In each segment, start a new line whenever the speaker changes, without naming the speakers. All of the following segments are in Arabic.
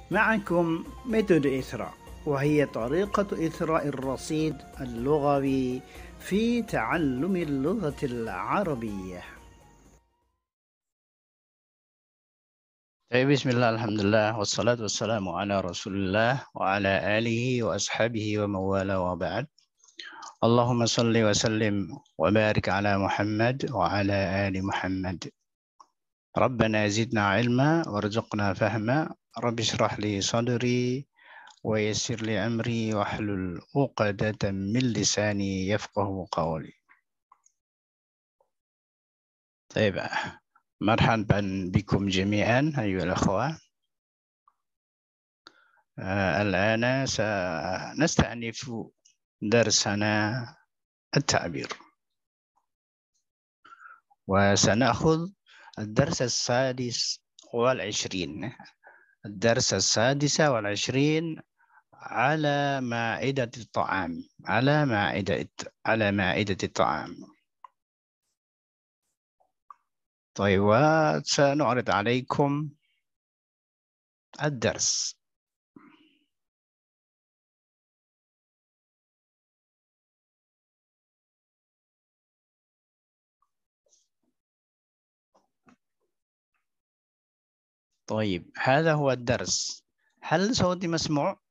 معكم ميثود إثراء، وهي طريقة إثراء الرصيد اللغوي في تعلم اللغة العربية.
بسم الله، الحمد لله، والصلاة والسلام على رسول الله وعلى آله وأصحابه ومن والاه، وبعد. اللهم صل وسلم وبارك على محمد وعلى آل محمد. ربنا زدنا علما وارزقنا فهما. رب اشرح لي صدري ويسر لي أمري واحلل عقدة من لساني يفقه قولي. طيب، مرحبا بكم جميعا أيها الأخوة. الآن سنستأنف درسنا التعبير، وسنأخذ الدرس السادس والعشرين على مائدة الطعام. على مائدة الطعام. طيب، وسنعرض عليكم الدرس. طيب، هذا هو الدرس. هل صوتي مسموع؟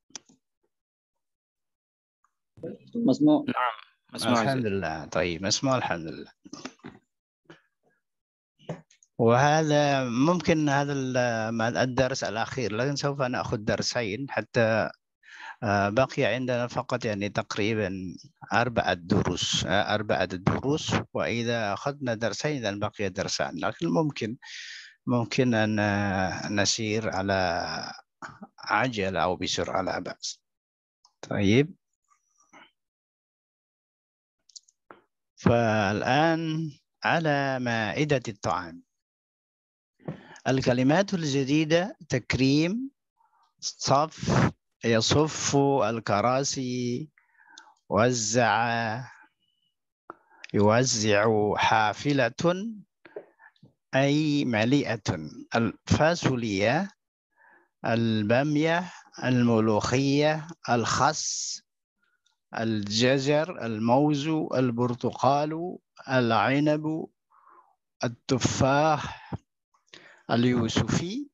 مسموع.
نعم، مسموع. الحمد لله. طيب، مسموع الحمد لله. وهذا ممكن هذا الدرس الأخير، لكن سوف نأخذ درسين حتى بقي عندنا فقط يعني تقريبا 4 دروس. وإذا أخذنا درسين إذا بقي درسان، لكن ممكن أن نسير على عجلة أو بسرعة، لا بأس. طيب، فالآن على مائدة الطعام. الكلمات الجديدة: تكريم، صف، يصف الكراسي، يوزع حافلة أي مليئة، الفاصوليا، البامية، الملوخية، الخس، الجزر، الموز، البرتقال، العنب، التفاح، اليوسفي،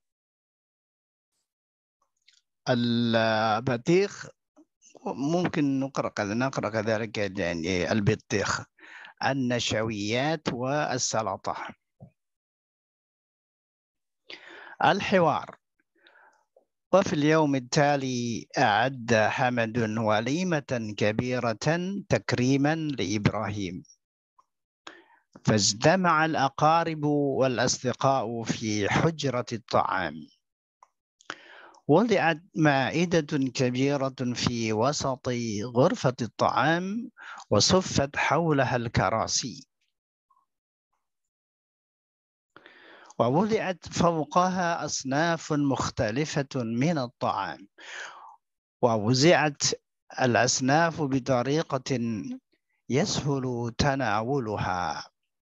البطيخ، ممكن نقرأ كذلك يعني البطيخ، النشويات والسلطة. الحوار: وفي اليوم التالي أعد حمد وليمة كبيرة تكريما لإبراهيم، فاجتمع الأقارب والأصدقاء في حجرة الطعام. وضعت مائدة كبيرة في وسط غرفة الطعام، وصفت حولها الكراسي، ووضعت فوقها أصناف مختلفة من الطعام، ووزعت الأصناف بطريقة يسهل تناولها.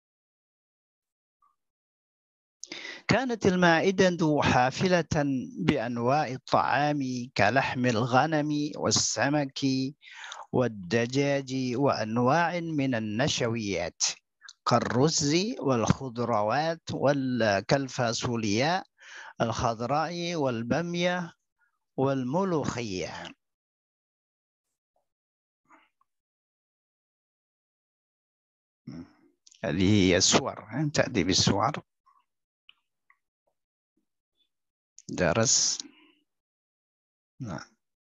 كانت المائدة حافلة بأنواع الطعام كلحم الغنم والسمك والدجاج، وأنواع من النشويات كالرز والخضروات كالفاصوليا الخضراء والبامية والملوخية. هذه هي الصور، تأتي بالصور. درس. نعم.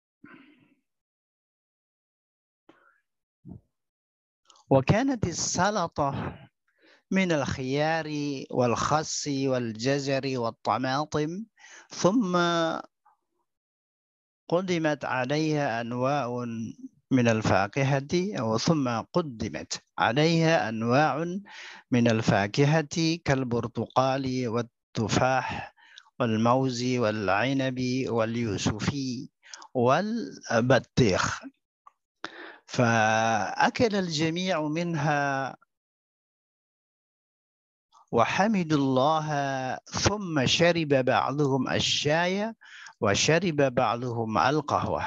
وكانت السلطة من الخيار والخس والجزر والطماطم، ثم قدمت عليها أنواع من الفاكهة كالبرتقال والتفاح والموز والعنب واليوسفي والبطيخ، فأكل الجميع منها وحمدوا الله، ثم شرب بعضهم الشاي وشرب بعضهم القهوة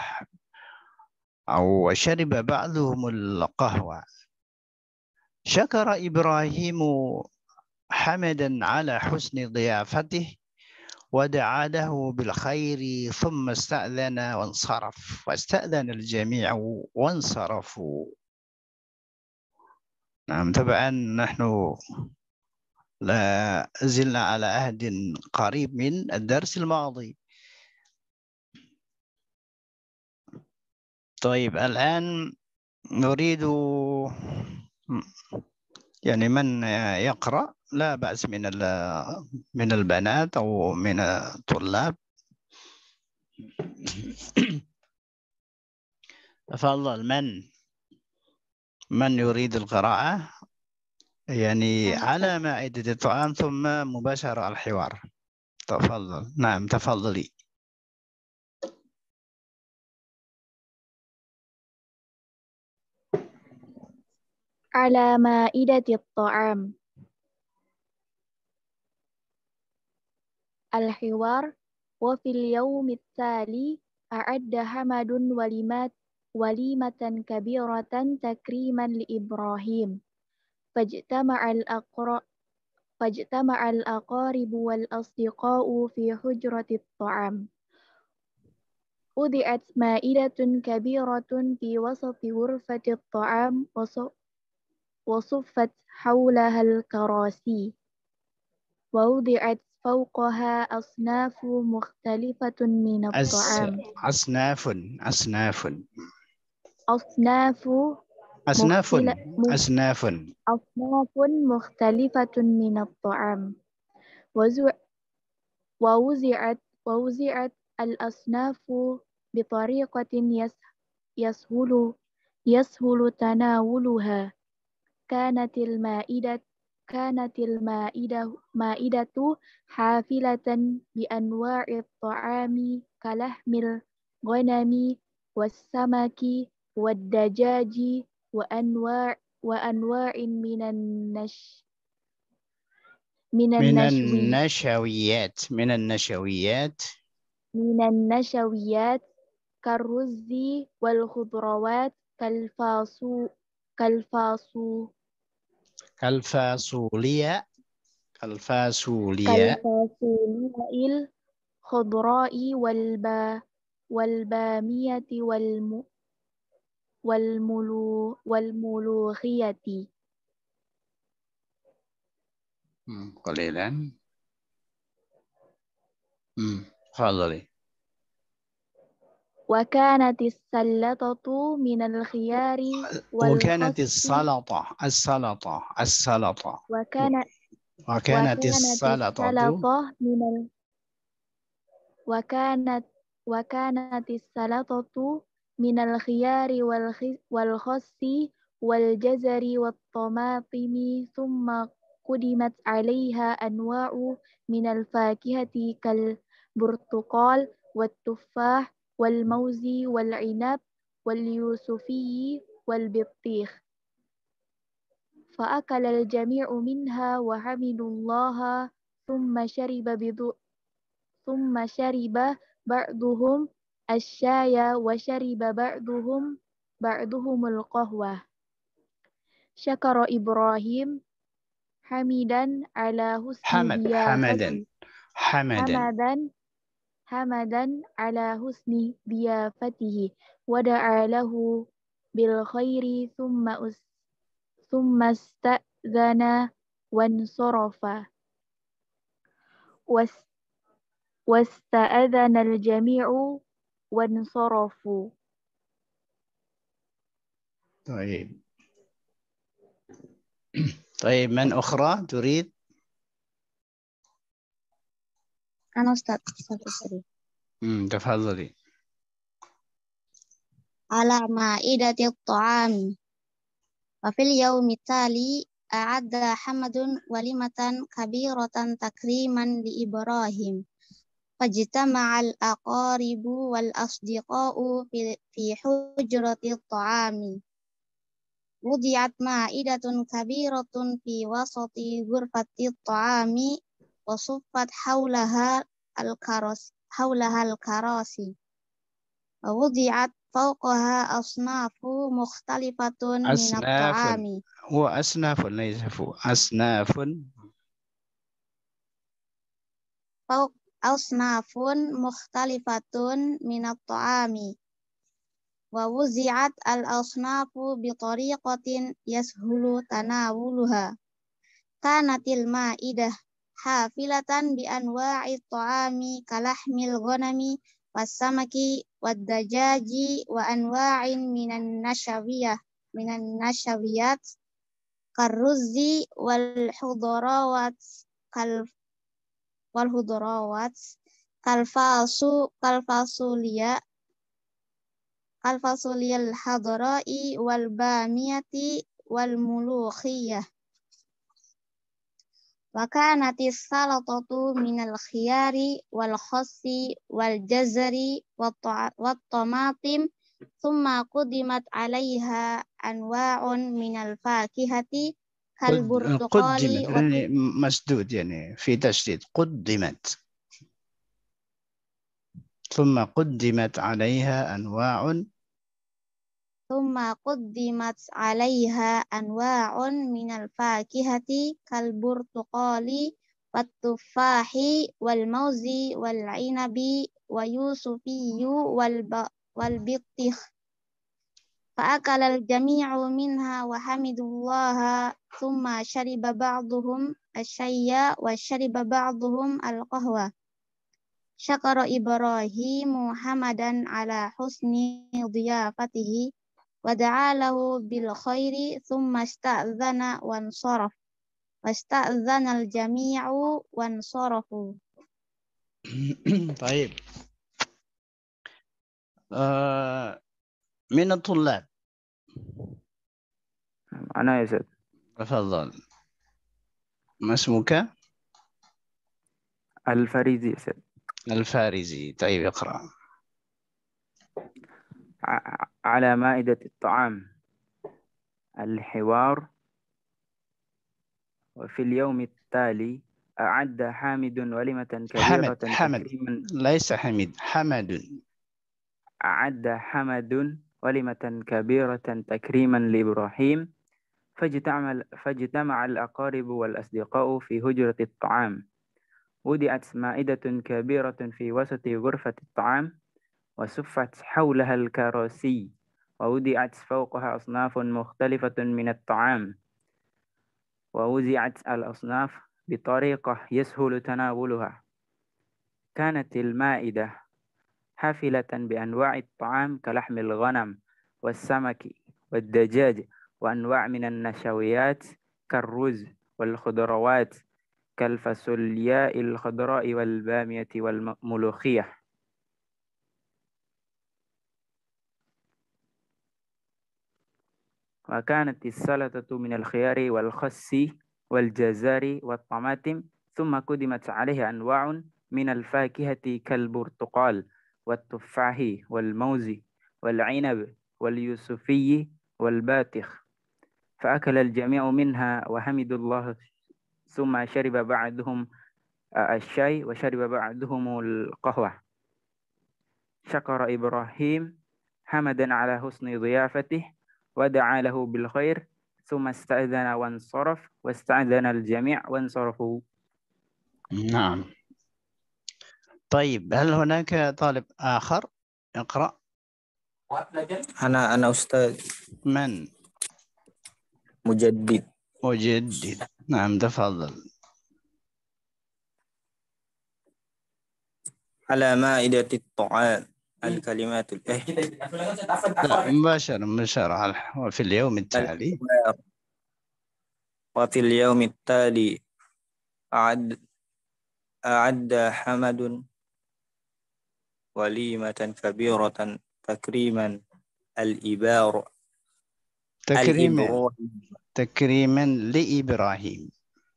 أو شرب بعضهم القهوة. شكر إبراهيم حمدا على حسن ضيافته ودعا له بالخير ثم استأذن وانصرف، واستأذن الجميع وانصرفوا. نعم، طبعا نحن لا زلنا على عهد قريب من الدرس الماضي. طيب الآن نريد يعني من يقرأ، لا بأس من البنات أو من الطلاب. تفضل، من يريد القراءة يعني على مائدة الطعام ثم مباشرة الحوار. تفضل. نعم تفضلي.
على مائدة الطعام. الحوار. وفي اليوم التالي أعد حمد وليمة كبيرة تكريما لإبراهيم، فاجتمع الأقارب والأصدقاء في حجرة الطعام. وضعت مائدة كبيرة في وسط غرفة الطعام وصفت حولها الكراسي، ووضعت فوقها أصناف مختلفة من الطعام.
أصناف
مختلفة من الطعام. ووزعت الأصناف بطريقة يسهل تناولها. كانت المائدة حافلة بأنواع الطعام كلحم الغنم والسمك والدجاج وأنواع من النشويات كالرز والخضروات
كالفاصولياء
الخضراء والبامية والملوخية.
قليلا. تفضلي.
وكانت السلطة من الخيار
وكانت
والخس. وكانت السلطة من الخيار والخس والجزر والطماطم، ثم قدمت عليها أنواع من الفاكهة كالبرتقال والتفاح والموز والعنب واليوسفي والبطيخ. فأكل الجميع منها وحمدوا الله، ثم شرب بعضهم الشاي وشرب بعضهم القهوة. شكر إبراهيم حمدا على حسن ضيافته على حسن ضيافته ودعا له بالخير ثم استأذن وانصرف. واستأذن الجميع وانصرفوا.
طيب من أخرى تريد؟
أنا أستاذ.
تفضلي.
على مائدة الطعام. وفي اليوم التالي أعد حمد وليمة كبيرة تكريما لإبراهيم، فاجتمع الأقارب والأصدقاء في حجرة الطعام. وضعت مائدة كبيرة في وسط غرفة الطعام وصفت حولها حولها الكراسي ووضعت فوقها أصناف مختلفة من
أصناف،
الطعام
هو أصناف ليس فوق، أصناف.
فوق أصناف مختلفة من الطعام ووزعت الأصناف بطريقة يسهل تناولها. كانت المائدة حافلة بأنواع الطعام كلحم الغنم والسمك والدجاج وأنواع من النشويات كالرز والخضروات كالفاصوليا الخضراء والبامية والملوخية. وكانت السلطة من الخيار والخس والجزر والطماطم ثم قدمت عليها أنواع من الفاكهة كالبرتقال
قدمت يعني مسدود، يعني في تشديد، قدمت. ثم قدمت عليها أنواع
من الفاكهة كالبرتقال والتفاح والموز والعنب واليوسفي والبطيخ. فأكل الجميع منها وحمدوا الله ثم شرب بعضهم الشاي وشرب بعضهم القهوة. شكر إبراهيم حمدا على حسن ضيافته ودعا له بالخير ثم استأذن وانصرف واستأذن الجميع وانصرفوا.
طيب. من الطلاب؟
أنا يا سيد.
تفضل. ما اسمك؟
الفريزي يا سيد.
الفارزي. طيب اقرأ.
على مائدة الطعام الحوار. وفي اليوم التالي أعد حامد وليمة كبيرة
حمد
تكريما.
ليس حميد، حمد.
أعد حمد وليمة كبيرة تكريما لإبراهيم، فاجتمع الأقارب والأصدقاء في هجرة الطعام. وضعت مائدة كبيرة في وسط غرفة الطعام وصفت حولها الكراسي ووضعت فوقها أصناف مختلفة من الطعام ووزعت الأصناف بطريقة يسهل تناولها. كانت المائدة حافلة بأنواع الطعام كلحم الغنم والسمك والدجاج وأنواع من النشويات كالرز والخضروات كالفاصولياء الخضراء والبامية والملوخية. وكانت السلطة من الخيار والخس والجزر والطماطم ثم قدمت عليها أنواع من الفاكهة كالبرتقال والتفاح والموز والعنب واليوسفي والبطيخ. فأكل الجميع منها وحمدوا الله ثم شرب بعضهم الشاي وشرب بعضهم القهوة. شكر إبراهيم حمدا على حسن ضيافته ودعا له بالخير ثم استأذن وانصرف واستأذن الجميع وانصرفوا.
نعم. طيب هل هناك طالب آخر يقرأ؟
أنا أستاذ.
من؟
مجدد.
مجدد. نعم تفضل.
على مائدة الطعام الكلمات
لا مباشرة. وفي اليوم التالي.
وفي اليوم التالي أعد حمد وليمة كبيرة تكريما
تكريما لإبراهيم.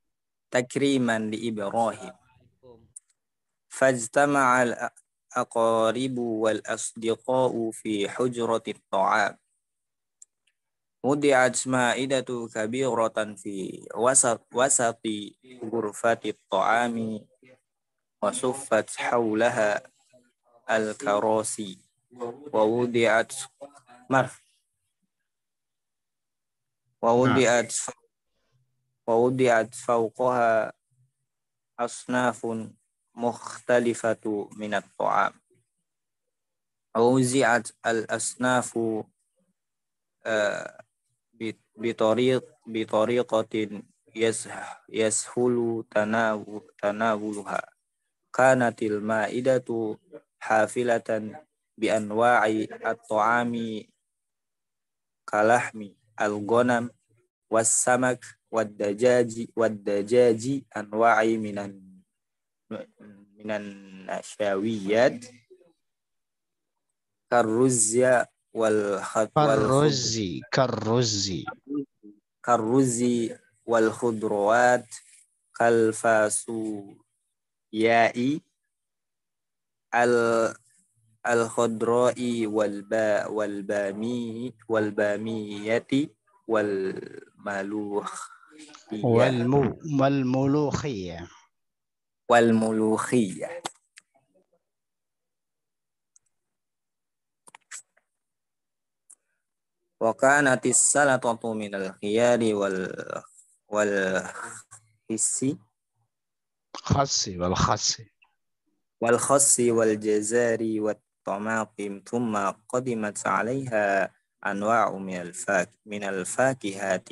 فاجتمع الأقارب والأصدقاء في حجرة الطعام. وضعت مائدة كبيرة في وسط غرفة الطعام وصفت حولها الكراسي ووضعت
نعم.
ووضعت ووضعت فوقها أصناف مختلفة من الطعام. ووزعت الأصناف بطريقة يسهل تناولها. كانت المائدة حافلة بأنواع الطعام كلحم الغنم والسمك والدجاج أنواع من النشويات كالرز كالرز والخضروات كالفاصولياء الخضراء والبامية والملوخية. وكانت السلطة من الخيار والخس والجزر والطماطم، ثم قدمت عليها أنواع من الفاكهة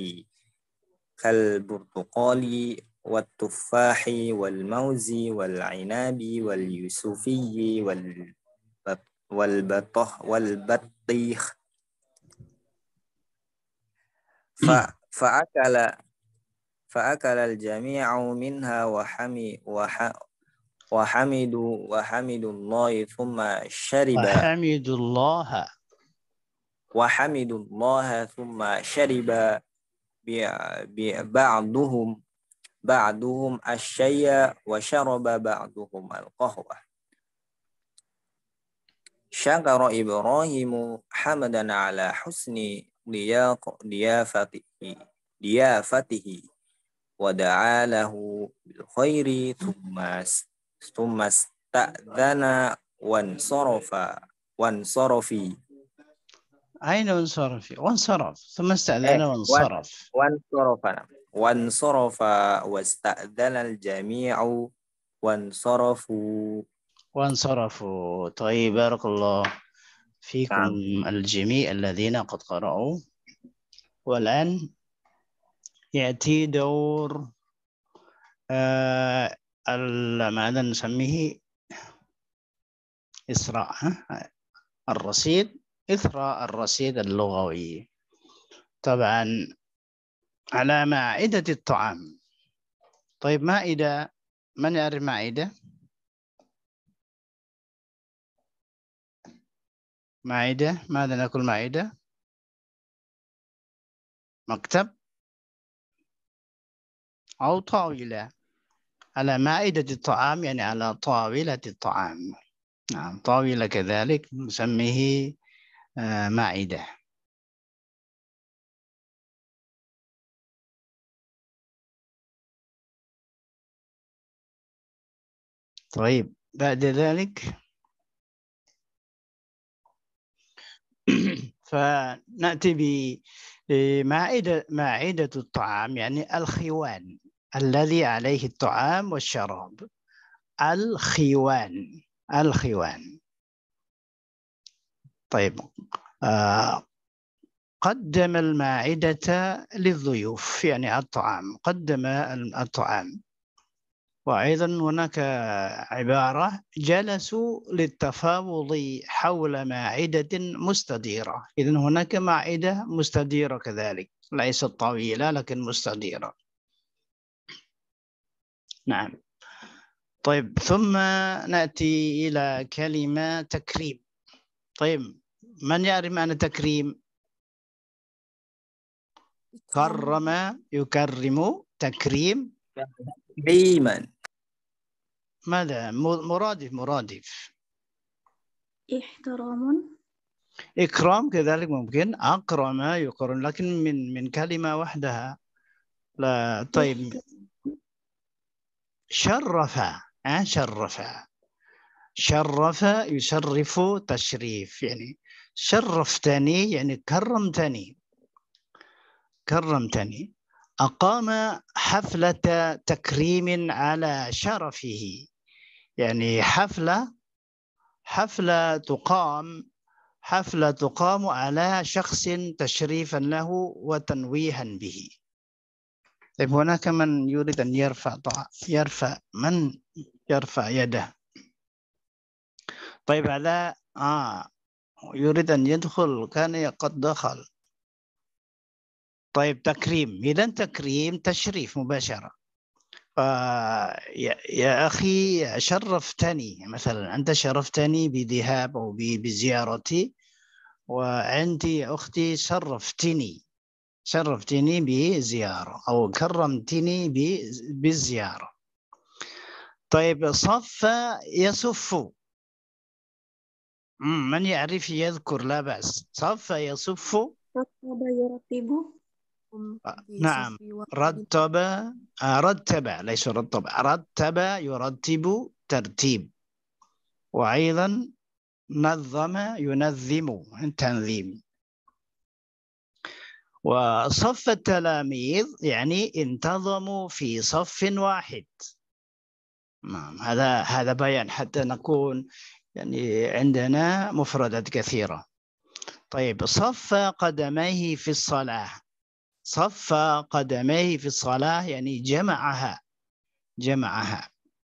كالبرتقال والتفاح والموز والعنب واليوسفي والبطيخ. فأكل الجميع منها وحمدوا الله ثم شرب بعضهم الشاي وشرب بعضهم القهوة. شكر إبراهيم حمدا على حسن ضيافته ودعا له بالخير ثم استأذن وانصرف.
أين انصرف؟ وانصرف ثم استأذن
وانصرف واستأذن الجميع وانصرفوا.
طيب، بارك الله فيكم الجميع الذين قد قرأوا. والآن يأتي دور ماذا نسميه؟ إثراء الرصيد، إثراء الرصيد اللغوي. طبعا على مائدة الطعام. طيب، مائدة، من يعرف مائدة؟ مائدة، ماذا نقول مائدة؟ مكتب أو طاولة. على مائدة الطعام يعني على طاولة الطعام. نعم، طاولة كذلك نسميه مائدة. طيب، بعد ذلك فنأتي بمائدة الطعام، يعني الخوان الذي عليه الطعام والشراب. الخوان. طيب، قدم المائدة للضيوف، يعني الطعام، قدم الطعام. وأيضا هناك عبارة: جلسوا للتفاوض حول مائدة مستديرة. إذن هناك مائدة مستديرة كذلك، ليست طويلة لكن مستديرة. نعم. طيب، ثم نأتي إلى كلمة تكريم. طيب، من يعرف معنى تكريم؟ كرم، يكرم، تكريم.
تكريما.
ماذا مرادف؟
احترام.
إكرام كذلك ممكن. أكرم، يكرم، لكن من كلمة وحدها لا. طيب، شرف.
شرف يشرف تشريف، يعني شرفتني يعني كرمتني. كرمتني. أقام حفلة تكريم على شرفه، يعني حفلة تقام على شخص تشريفا له وتنويها به. طيب هناك من يريد أن يرفع يده. طيب هذا يريد أن يدخل، كان قد دخل. طيب تكريم، إذا تكريم تشريف مباشرة. يا أخي شرفتني، مثلا أنت شرفتني بذهاب أو بزيارتي، وأنت يا أختي شرفتني بزيارة أو كرمتني بالزيارة. طيب صف يصف، من يعرف يذكر لا بأس. صف يصف.
رتب يرتب.
نعم. رتب ليس رتب، رتب يرتب ترتيب. وأيضا نظم ينظم تنظيم. وصف التلاميذ يعني انتظموا في صف واحد. هذا بيان حتى نكون يعني عندنا مفردات كثيرة. طيب صف قدميه في الصلاة. صف قدميه في الصلاة يعني جمعها.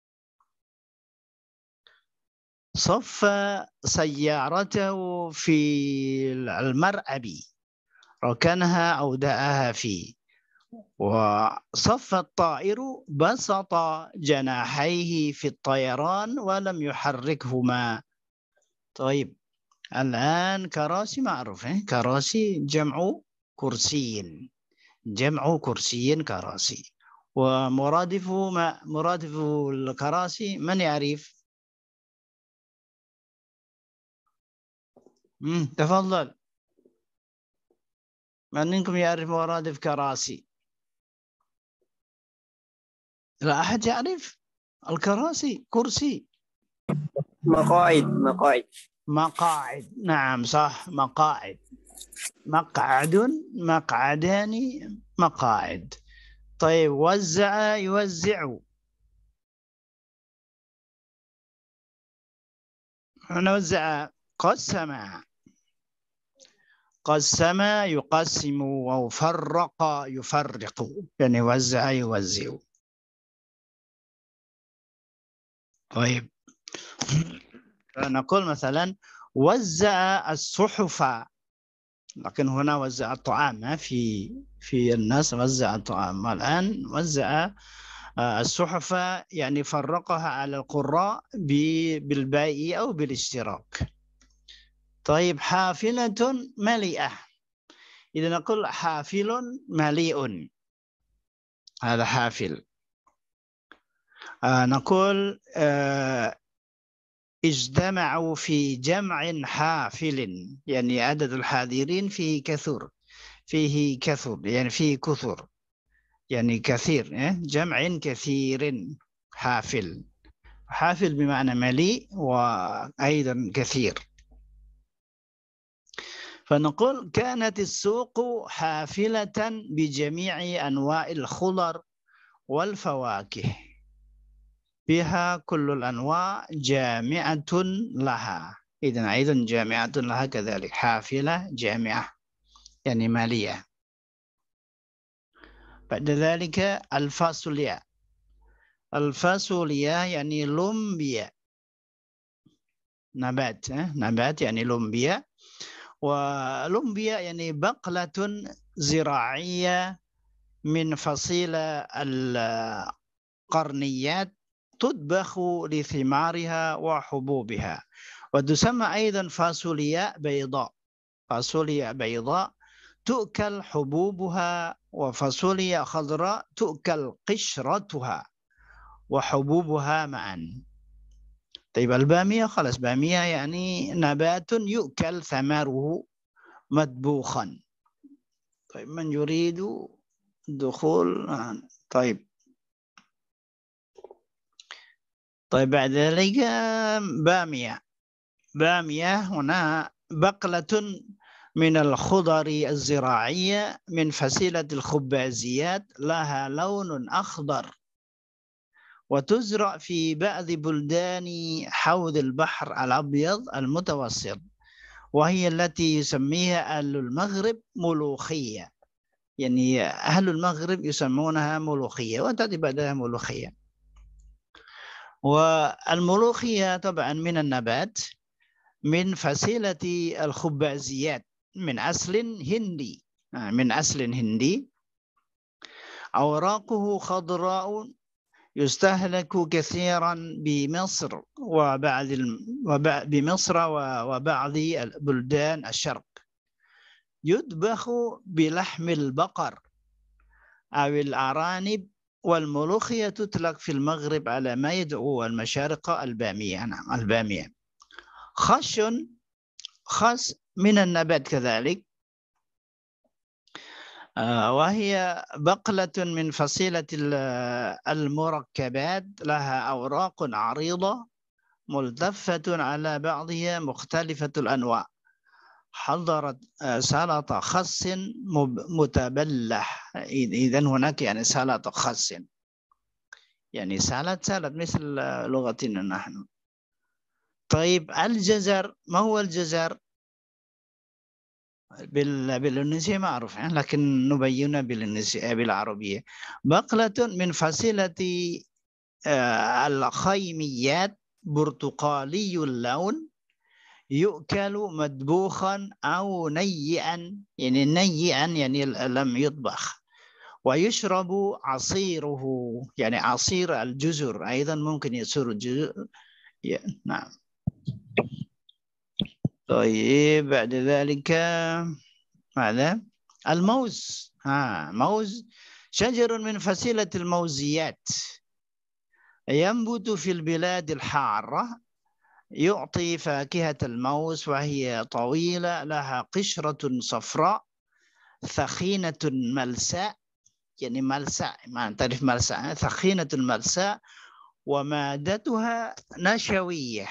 صف سيارته في المرأب، ركنها أو دعاها فيه. وصف الطائر بسط جناحيه في الطيران ولم يحركهما. طيب الآن كراسي معروف، كراسي جمع كرسي، كراسي. ومرادفه مرادف الكراسي من يعرف؟ تفضل، من منكم يعرف مرادف كراسي؟ لا أحد يعرف الكراسي. كرسي. مقاعد. نعم صح، مقاعد. مقعد، مقعدان، مقاعد. طيب وزع يوزع. نوزع. قسم يقسم، أو فرق يفرق، يعني وزع يوزع. طيب نقول مثلا وزع الصحف، لكن هنا وزع الطعام، في الناس وزع الطعام. الآن وزع الصحف يعني فرقها على القراء بالبيع أو بالاشتراك. طيب حافلة مليئة، إذا نقول حافل مليء، هذا حافل. نقول اجتمعوا في جمع حافل، يعني عدد الحاضرين فيه كثر، يعني فيه كثر، يعني كثير، جمع كثير. حافل. حافل بمعنى مليء وأيضا كثير. فنقول كانت السوق حافلة بجميع أنواع الخضر والفواكه، فيها كل الأنواع جامعة لها. إذن أيضا جامعة لها كذلك، حافلة جامعة يعني مالية. بعد ذلك الفاصوليا. الفاصوليا يعني لومبيا، نبات يعني لومبيا. ولومبيا يعني بقلة زراعية من فصيلة القرنيات، تطبخ لثمارها وحبوبها. وتسمى أيضا فاصوليا بيضاء. فاصوليا بيضاء تؤكل حبوبها، وفاصوليا خضراء تؤكل قشرتها وحبوبها معا. طيب البامية، خلاص بامية يعني نبات يؤكل ثمره مطبوخا. طيب من يريد الدخول؟ طيب طيب بعد ذلك بامية. بامية هنا بقلة من الخضر الزراعية من فصيلة الخبازيات، لها لون أخضر، وتزرع في بعض بلدان حوض البحر الأبيض المتوسط، وهي التي يسميها أهل المغرب ملوخية. يعني أهل المغرب يسمونها ملوخية، وتأتي بعدها ملوخية. والملوخية طبعا من النبات من فصيلة الخبازيات من أصل هندي، أوراقه خضراء، يستهلك كثيرا بمصر وبعض بلدان الشرق. يطبخ بلحم البقر أو الأرانب، والملوخية تطلق في المغرب على ما يدعو المشارق البامية. البامية خس من النبات كذلك، وهي بقلة من فصيلة المركبات، لها أوراق عريضة ملتفة على بعضها مختلفة الأنواع. حضرت سلطة خس متبلح. إذا هناك يعني سلطة خس، يعني سلطة مثل لغتنا نحن. طيب الجزر، ما هو الجزر؟ بالإندونيسية معروف، لكن نبين بالعربية. بقلة من فصيلة الخيميات، برتقالي اللون، يؤكل مطبوخا أو نيئا، يعني نيئا يعني لم يطبخ، ويشرب عصيره، يعني عصير الجزر أيضا ممكن يصير الجزر. نعم. طيب بعد ذلك ماذا؟ الموز. موز شجر من فصيلة الموزيات، ينبت في البلاد الحارة، يعطي فاكهة الموز، وهي طويلة، لها قشرة صفراء ثخينة ملساء، يعني ملساء، ما تعرف ملساء، ثخينة الملساء، ومادتها نشوية.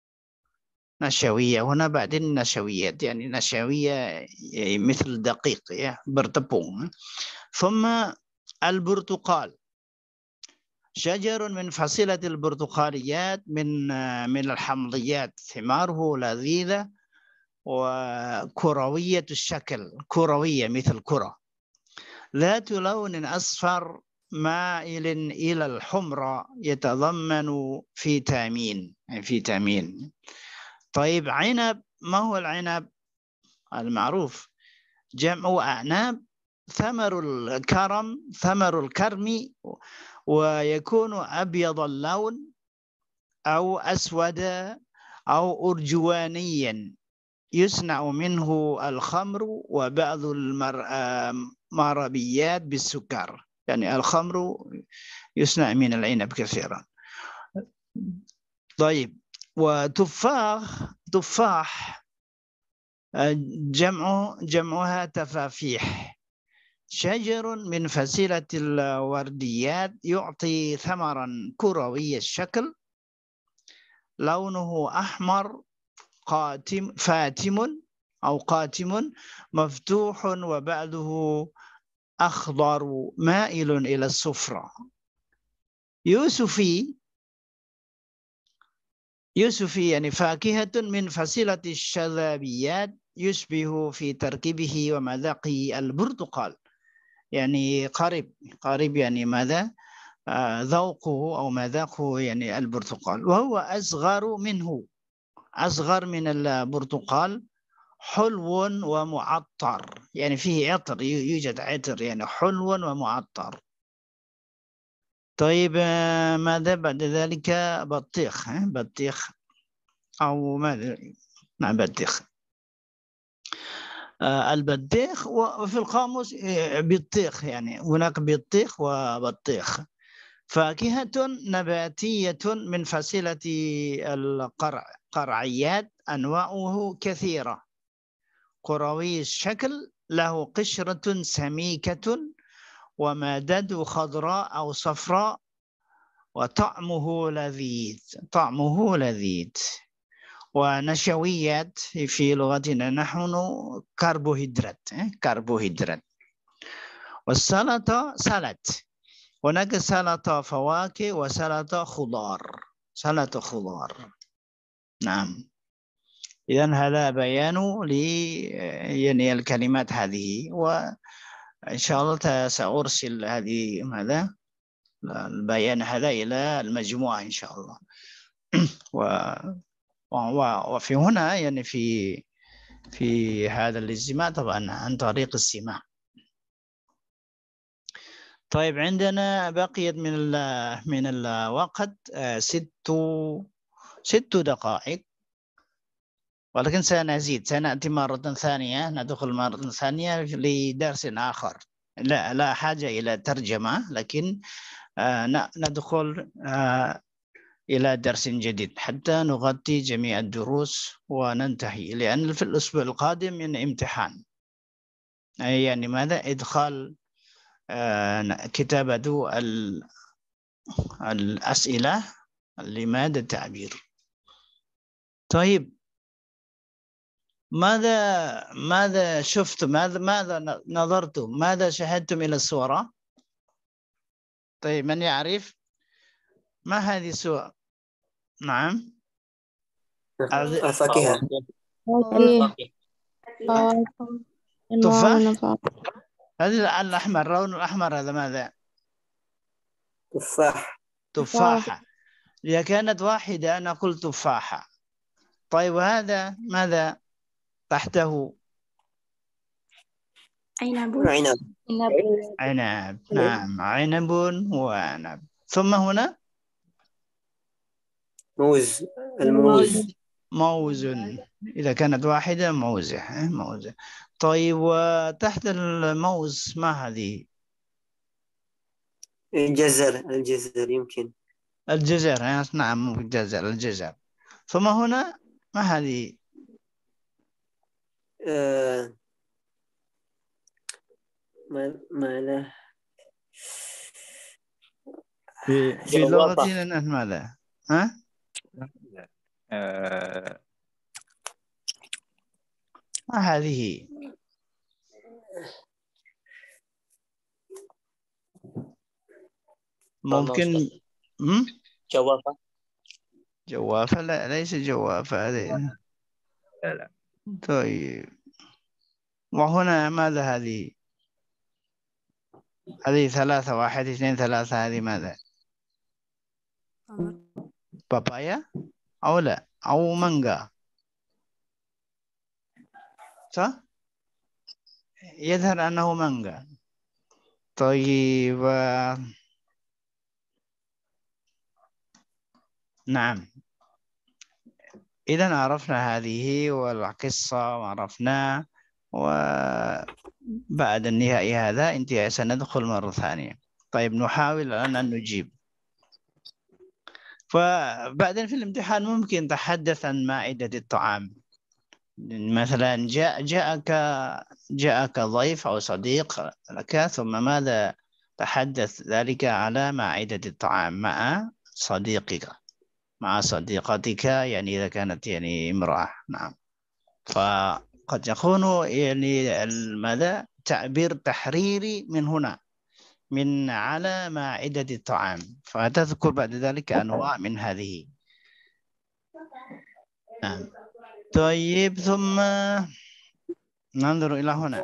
هنا بعدين نشويات، يعني نشوية مثل الدقيق برتبون. ثم البرتقال شجر من فصيلة البرتقاليات من الحمضيات، ثماره لذيذة وكروية الشكل، كروية مثل كرة، ذات لون أصفر مائل إلى الحمرة، يتضمن فيتامين. طيب عنب، ما هو العنب؟ المعروف جمع أعناب، ثمر الكرم، ويكون أبيض اللون أو أسود أو أرجوانيا، يصنع منه الخمر وبعض المربيات بالسكر. يعني الخمر يصنع من العنب كثيرا. طيب تفاح جمعها تفافيح، شجر من فصيلة الورديات، يعطي ثمرا كروي الشكل، لونه أحمر قاتم مفتوح، وبعده أخضر مائل إلى الصفرة. يوسفي يعني فاكهة من فصيلة الشذابيات، يشبه في تركيبه ومذاقه البرتقال، يعني قريب يعني ماذا؟ ذوقه أو مذاقه يعني البرتقال، وهو أصغر من البرتقال، حلو ومعطر، يعني فيه عطر، يوجد عطر، يعني حلو ومعطر. طيب ماذا بعد ذلك؟ بطيخ أو ماذا؟ نعم بطيخ. البطيخ وفي القاموس بطيخ، يعني هناك بطيخ وبطيخ. فاكهة نباتية من فصيلة القرعيات، أنواعه كثيرة، كروي الشكل، له قشرة سميكة، ومادته خضراء أو صفراء، وطعمه لذيذ، طعمه لذيذ. ونشويات في لغتنا نحن كربوهيدرات، كربوهيدرات. والسلطة سلطة، هناك سلطة فواكه وسلطة خضار، سلطة خضار. نعم. إذن هذا بيان يعني الكلمات هذه، وإن شاء الله سأرسل هذه ماذا البيان هذا إلى المجموعة إن شاء الله. وفي هنا يعني في هذا الاجتماع طبعا عن طريق السماع. طيب عندنا بقيت من الوقت 6 دقائق، ولكن سنزيد، سنأتي مرة ثانية، ندخل مرة ثانية لدرس آخر. لا حاجة إلى ترجمة، لكن ندخل إلى درس جديد حتى نغطي جميع الدروس وننتهي، لأن في الأسبوع القادم من امتحان، يعني ماذا إدخال كتابة الأسئلة لماذا التعبير. طيب ماذا شفتم، ماذا نظرتم، ماذا شاهدتم إلى الصورة؟ طيب من يعرف ما هذه الصورة؟ نعم.
الفاكهة.
تفاح. هذا الأحمر، اللون الأحمر هذا ماذا؟
تفاح.
تفاحة. إذا كانت واحدة أنا قلت تفاحة. طيب وهذا ماذا تحته؟
عنب.
عنب. نعم، عنب وعنب. ثم هنا
موز. الموز.
موز. إذا كانت واحدة موزة. موزة. طيب وتحت الموز ما هذه؟
الجزر يمكن.
الجزر. نعم الجزر. ثم هنا ما هذه؟
ما له
في لغتنا ماذا؟ ها؟ ما هذه؟ ممكن
جوافة.
جوافة؟ لا ليس جوافة هذه.
لا.
طيب وهنا ماذا هذه؟ هذه 3، 1 2 3، هذه ماذا؟ بابايا أو لا أو مانجا، صح؟ يظهر أنه مانجا. طيب نعم. إذا عرفنا هذه والقصة وعرفنا، وبعد النهاية هذا انتهى سندخل مرة ثانية. طيب نحاول الآن أن نجيب. فبعدين في الامتحان ممكن تحدث عن مائدة الطعام، مثلا جاءك ضيف أو صديق لك، ثم ماذا تحدث ذلك على مائدة الطعام مع صديقك، مع صديقتك، يعني إذا كانت يعني امرأة. نعم. فقد يكون يعني ماذا تعبير تحريري من هنا، من على مائدة الطعام، فتذكر بعد ذلك أنواع من هذه. نعم. طيب ثم ننظر إلى هنا.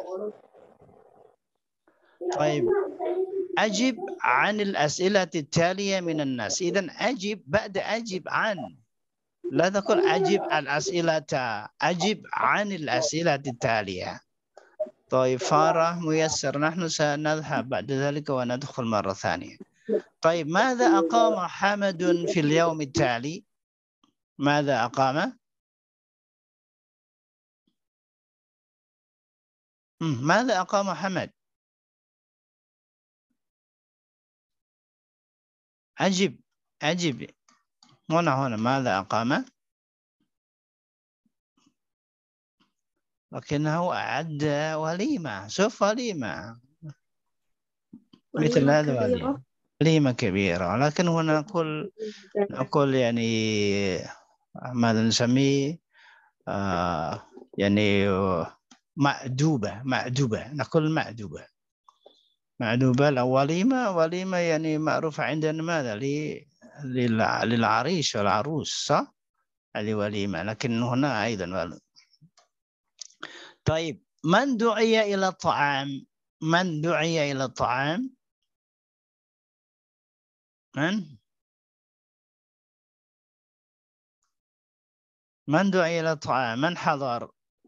طيب أجب عن الأسئلة التالية من الناس. إذن أجب، بعد أجب عن، لا تقول أجب الأسئلة، أجب عن الأسئلة التالية. طيب فارة ميسر، نحن سنذهب بعد ذلك وندخل مرة ثانية. طيب ماذا أقام حمد في اليوم التالي؟ ماذا أقام؟ ماذا أقام حمد؟ أجب هنا ماذا أقام؟ لكنه أعد وليمة، شوف وليمة مثل هذا وليمة. وليمة كبيرة، لكن هنا نقول يعني ماذا نسميه يعني مأدوبة نقول مأدوبة. وليمة يعني معروفة عندنا ماذا للعريس والعروس، صح؟ هذه وليمة، لكن هنا أيضا طيب من دعي إلى الطعام؟ من دعي إلى الطعام؟ من دعي إلى الطعام؟ من حضر؟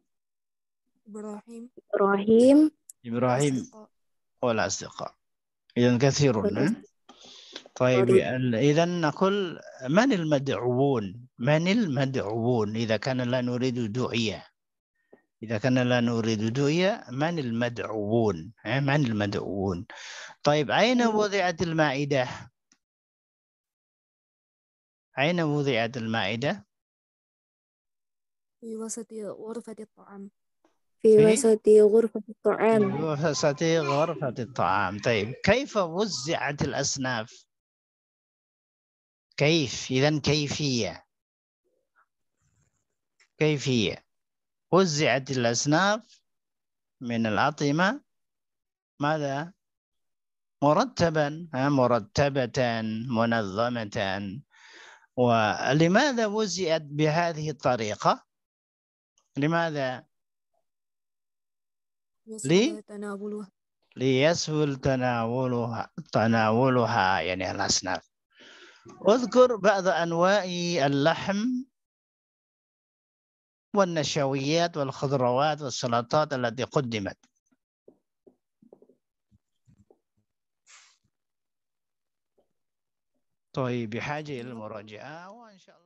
إبراهيم والأصدقاء، إذن كثيرون. طيب إذا نقول من المدعوون؟ من المدعوون إذا كان لا نريد دعية؟ إذا كان لا نريد دعية، من المدعوون؟ من المدعوون؟ طيب أين وضعت المائدة؟ أين وضعت المائدة؟
في وسط غرفة الطعام.
في وسط غرفة الطعام. في وسط غرفة الطعام. طيب كيف وزعت الأصناف؟ كيف؟ إذن كيفية وزعت الأصناف من الأطعمة ماذا؟ مرتبا، مرتبة منظمة. ولماذا وزعت بهذه الطريقة؟ لماذا؟ ليسهل تناولها يعني الأصناف. اذكر بعض أنواع اللحم والنشويات والخضروات والسلطات التي قدمت. طيب بحاجة إلى المراجعة وإن شاء الله